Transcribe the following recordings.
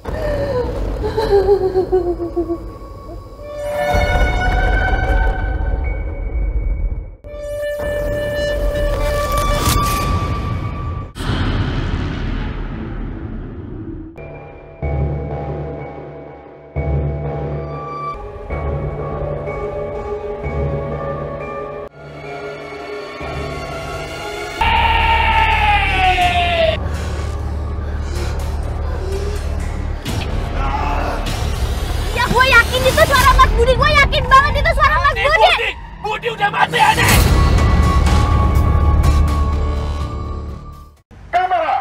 Gue yakin itu suara Mas Budi, gue yakin banget itu suara Mas Budi. Budi udah mati, Ade. Kamera.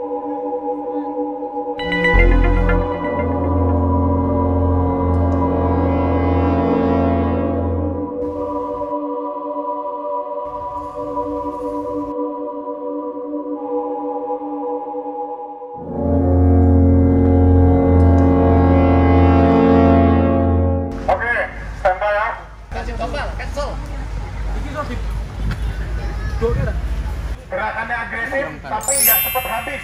Gerakannya agresif, tapi nggak cepat habis.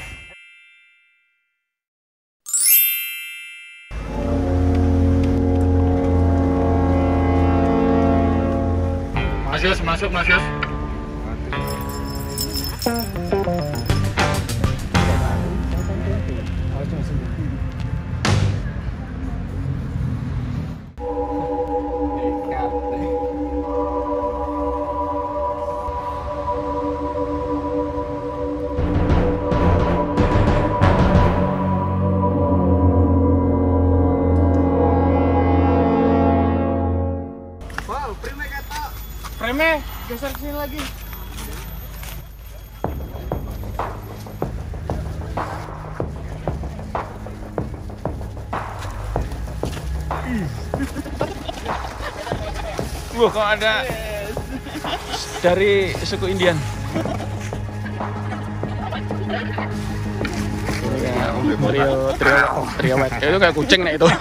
Masuk, Mas Yos. Frame geser ke sini lagi. Wah, kok ada dari suku Indian. Trio white. Itu kayak kucing nih itu.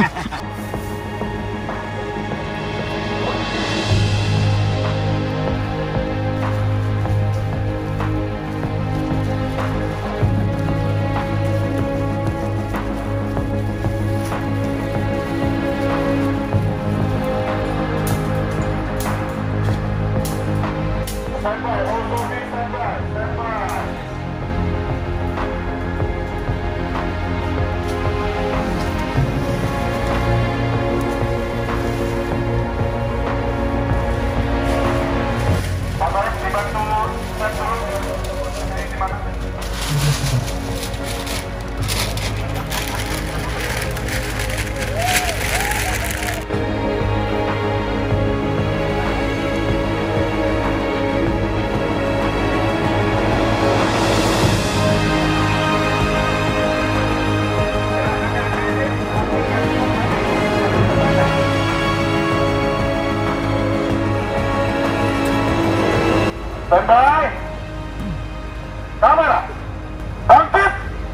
Standby. Kamera. Bangkit.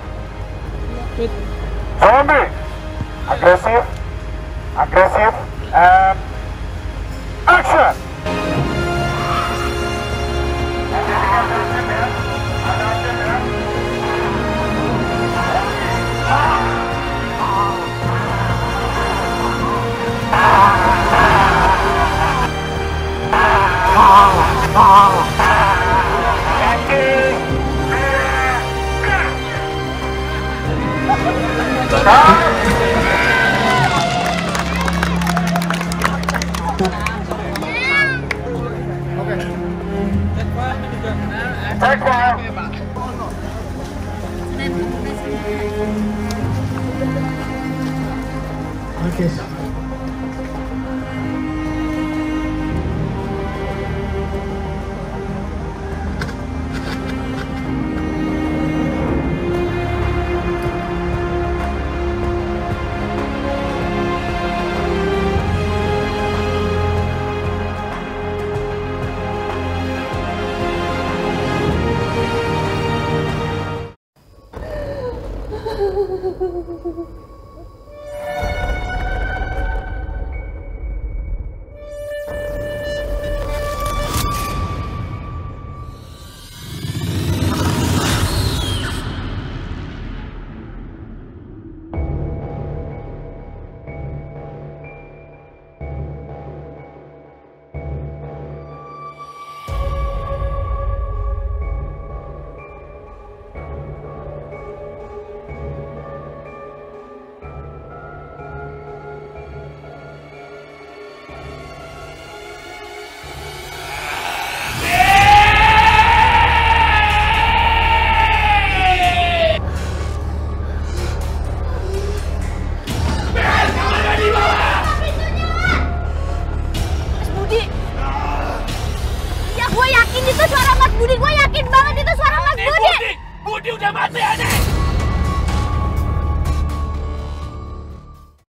Zombie. Agresif. And action. Take one. Okay. Budi! Budi udah mati, Ane!